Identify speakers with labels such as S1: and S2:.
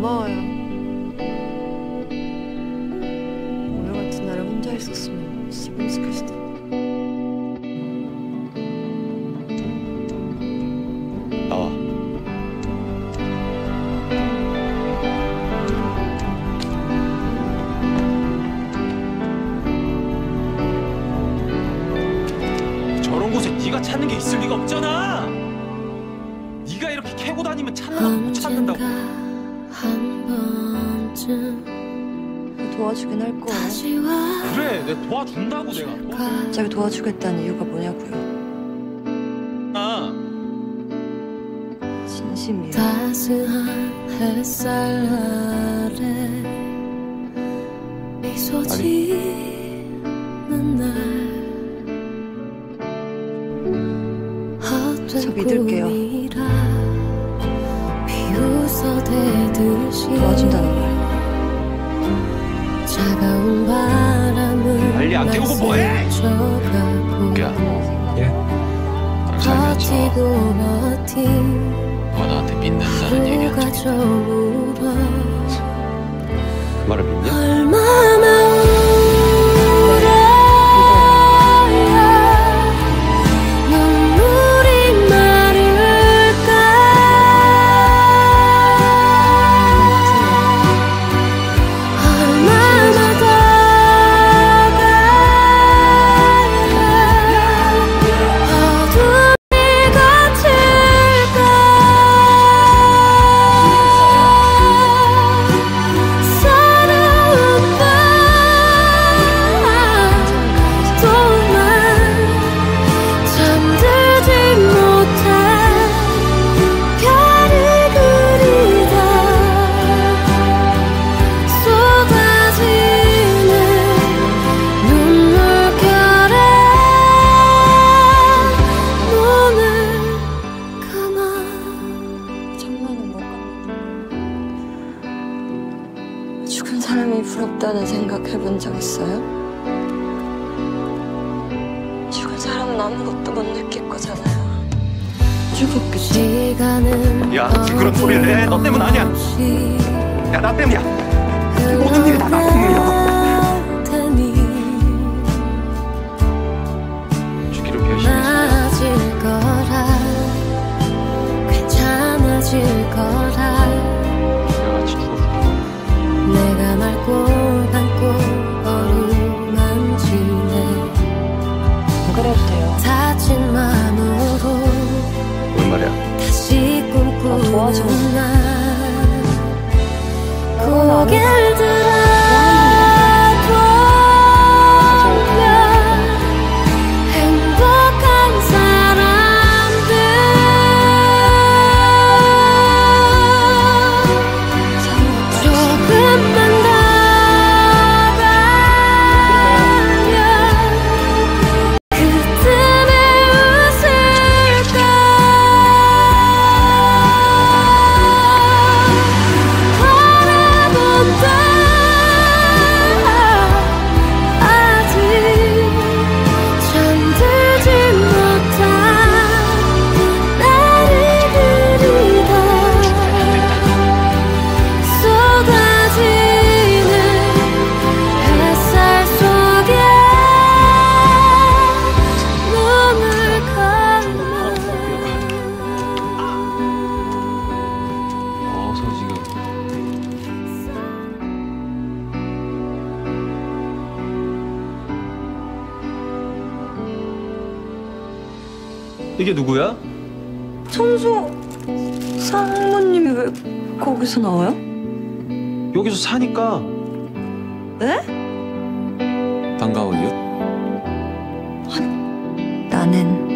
S1: 고마워요. 오늘 같은 날에 혼자 있었으면 진짜 끔찍했을 텐데.
S2: 나와.
S3: 저런 곳에 네가 찾는 게 있을 리가 없잖아. 네가 이렇게 캐고 다니면 찾는다고 못 찾는다고.
S4: 한 번쯤
S1: 도와주긴 할 거예요.
S3: 그래, 내가 도와준다고 내가.
S1: 갑자기 도와주겠다는 이유가 뭐냐고요.
S3: 아,
S1: 진심이에요.
S4: 따스한 햇살 아래 미소 짓는 날
S1: 저 믿을게요. 도와준다는 말.
S4: 차가운 바람을
S3: 빨리 안 깨우고 뭐해?
S2: 야, 예? 그럼 살면서 너가 나한테 믿는다는 얘기했지.
S4: 그
S2: 말을 믿냐?
S4: 얼마나
S1: 죽은 사람이 부럽다는 생각 해본 적 있어요? 죽은 사람은 아무것도 못 느낄 거잖아요. 죽었겠지.
S3: 야, 그런 소리를 해. 너 때문 아니야. 야, 나 때문이야. 모든 일이 다 나 때문이야.
S2: 죽기로 결심했어.
S4: 괜찮아질 거라.
S2: 내가 같이 죽어줄게.
S4: 내가 맑고 담고 어루만지네.
S1: 그래도 돼요.
S4: 다친 마음으로
S2: 뭔 말이야?
S4: 다시 꿈꾸는 날 고개를 들어 보면 행복한 사람들 조금만 더 가면 그때는 웃을까. 바라본다 아직 잠들지 못한 나를 그리다 쏟아지는 햇살 속에 눈을 감아.
S2: 어서 지금.
S3: 이게 누구야?
S1: 청소 상무님이 왜 거기서 나와요?
S3: 여기서 사니까.
S1: 네?
S2: 반가워요.
S1: 나는